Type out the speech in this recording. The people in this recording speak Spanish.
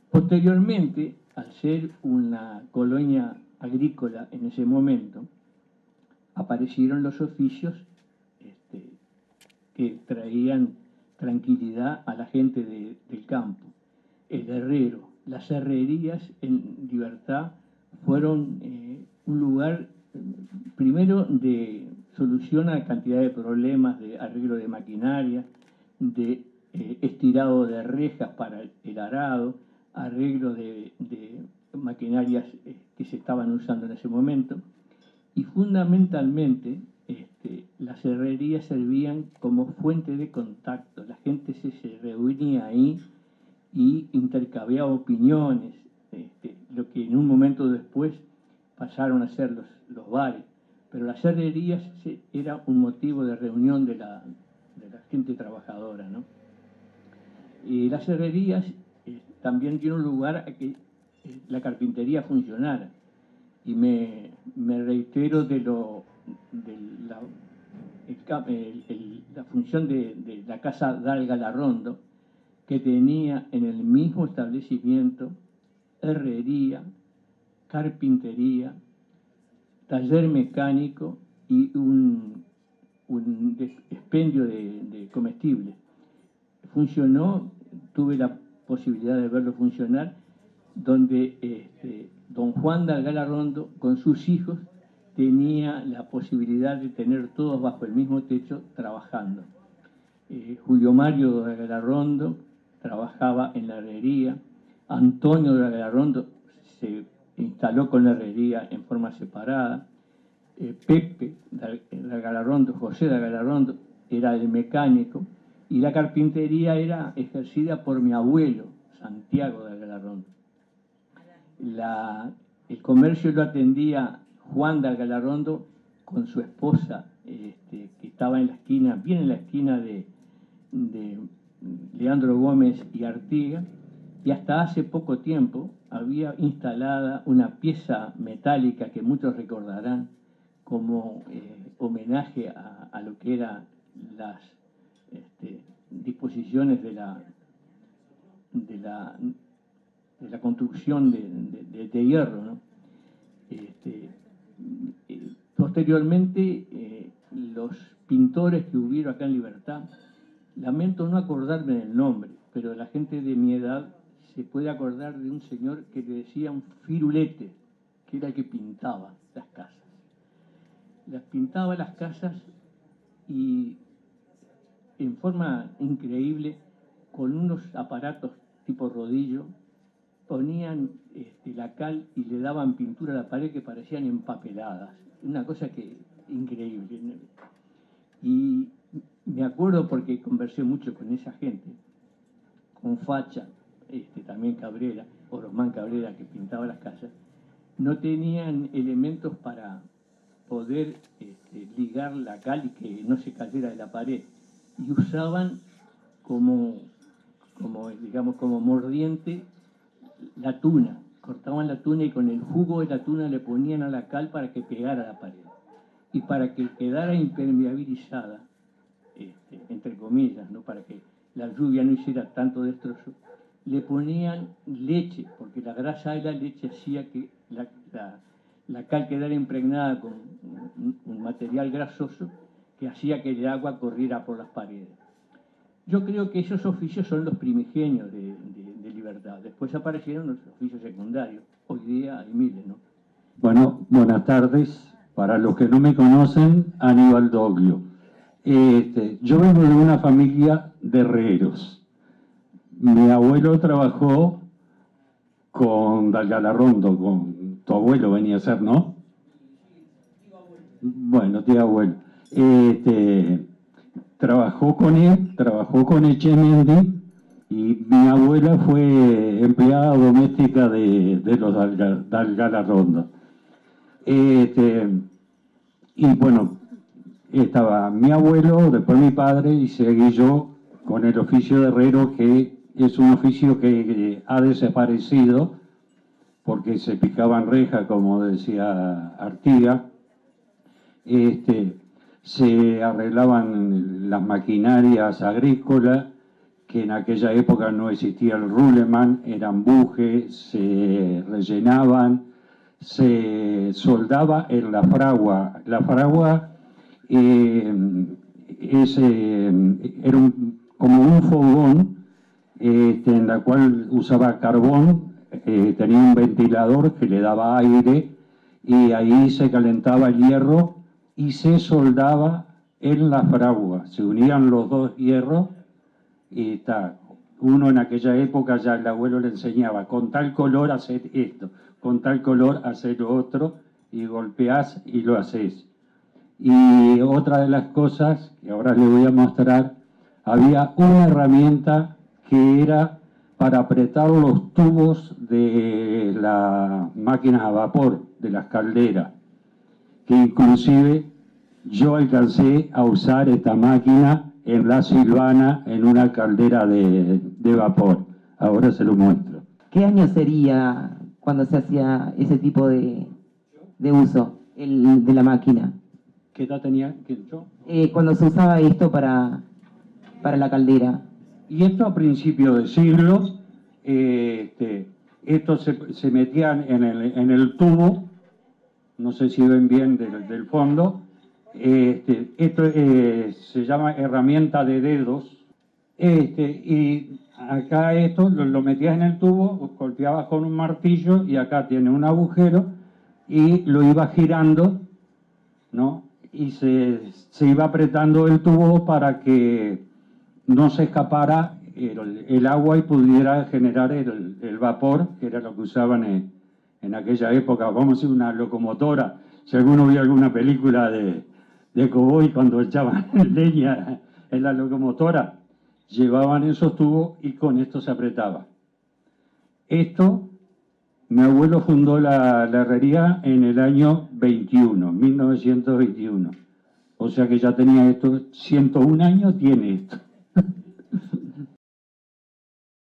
Posteriormente, al ser una colonia agrícola en ese momento, aparecieron los oficios que traían tranquilidad a la gente del campo. El herrero, las herrerías en Libertad fueron un lugar, primero, de solución a cantidad de problemas, de arreglo de maquinaria, de estirado de rejas para el arado, arreglo de maquinarias que se estaban usando en ese momento, y fundamentalmente las herrerías servían como fuente de contacto. La gente se reunía ahí y intercambiaba opiniones, lo que en un momento después pasaron a ser los bares. Pero las herrerías era un motivo de reunión de la gente trabajadora, ¿no? Y las herrerías también dieron lugar a que la carpintería funcionara. Y me reitero de la función de la casa Dal Galarrondo, que tenía en el mismo establecimiento herrería, carpintería, taller mecánico y un expendio de comestibles. Funcionó, tuve la posibilidad de verlo funcionar, donde don Juan de Galarrondo con sus hijos tenía la posibilidad de tener todos bajo el mismo techo trabajando. Julio Mario de Galarrondo trabajaba en la herrería, Antonio de Galarrondo se instaló con la herrería en forma separada, Pepe de Galarrondo, José de Galarrondo era el mecánico, y la carpintería era ejercida por mi abuelo, Santiago de Galarrondo. El comercio lo atendía Juan de Galarrondo con su esposa, que estaba en la esquina, bien en la esquina de Leandro Gómez y Artiga, y hasta hace poco tiempo había instalada una pieza metálica que muchos recordarán como homenaje a lo que eran las disposiciones de la construcción de hierro, ¿no? Posteriormente, los pintores que hubieron acá en Libertad, lamento no acordarme del nombre, pero la gente de mi edad se puede acordar de un señor que le decían Firulete, que era el que pintaba las casas. Las pintaba las casas y en forma increíble, con unos aparatos tipo rodillo, ponían la cal y le daban pintura a la pared que parecían empapeladas. Una cosa que increíble. Y me acuerdo porque conversé mucho con esa gente, con Facha, también Cabrera, Orosmán Cabrera, que pintaba las casas, no tenían elementos para poder ligar la cal y que no se cayera de la pared. Y usaban como mordiente la tuna. Cortaban la tuna y con el jugo de la tuna le ponían a la cal para que pegara a la pared. Y para que quedara impermeabilizada, entre comillas, ¿no? Para que la lluvia no hiciera tanto destrozo, le ponían leche, porque la grasa de la leche hacía que la cal quedara impregnada con un material grasoso que hacía que el agua corriera por las paredes. Yo creo que esos oficios son los primigenios de Libertad. Después aparecieron los oficios secundarios. Hoy día hay miles, ¿no? Bueno, buenas tardes. Para los que no me conocen, Aníbal Doglio. Yo vengo de una familia de herreros. Mi abuelo trabajó con Dal Galarrondo, con tu abuelo venía a ser, ¿no? Bueno, tío abuelo. Trabajó con él, trabajó con Echemendi, y mi abuela fue empleada doméstica de los Dal Galarrondo. Y bueno, estaba mi abuelo, después mi padre, y seguí yo con el oficio de herrero, que es un oficio que ha desaparecido, porque se picaban rejas, como decía Artiga. Se arreglaban las maquinarias agrícolas, que en aquella época no existía el ruleman, eran bujes, se rellenaban, se soldaba en la fragua. La fragua era como un fogón en la cual usaba carbón, tenía un ventilador que le daba aire y ahí se calentaba el hierro y se soldaba en la fragua. Se unían los dos hierros y está. Uno en aquella época ya el abuelo le enseñaba, con tal color hacer esto, con tal color hacer lo otro, y golpeás y lo haces. Y otra de las cosas que ahora les voy a mostrar, había una herramienta que era para apretar los tubos de las máquinas a vapor, de las calderas, que inclusive yo alcancé a usar esta máquina en La Silvana, en una caldera de vapor. Ahora se lo muestro. ¿Qué año sería cuando se hacía ese tipo de uso de la máquina? ¿Qué edad tenía yo? Cuando se usaba esto para la caldera. Y esto a principios de siglo, esto se metía en el tubo, no sé si ven bien del fondo. Esto se llama herramienta de dedos, y acá esto lo metías en el tubo, golpeabas con un martillo y acá tiene un agujero y lo ibas girando, ¿no? Y se iba apretando el tubo para que no se escapara el agua y pudiera generar el vapor, que era lo que usaban en aquella época. Vamos a decir, una locomotora. Si alguno vio alguna película de cowboy cuando echaban leña en la locomotora, llevaban esos tubos y con esto se apretaba. Esto, mi abuelo fundó la herrería en el año 1921. O sea que ya tenía esto, 101 años tiene esto.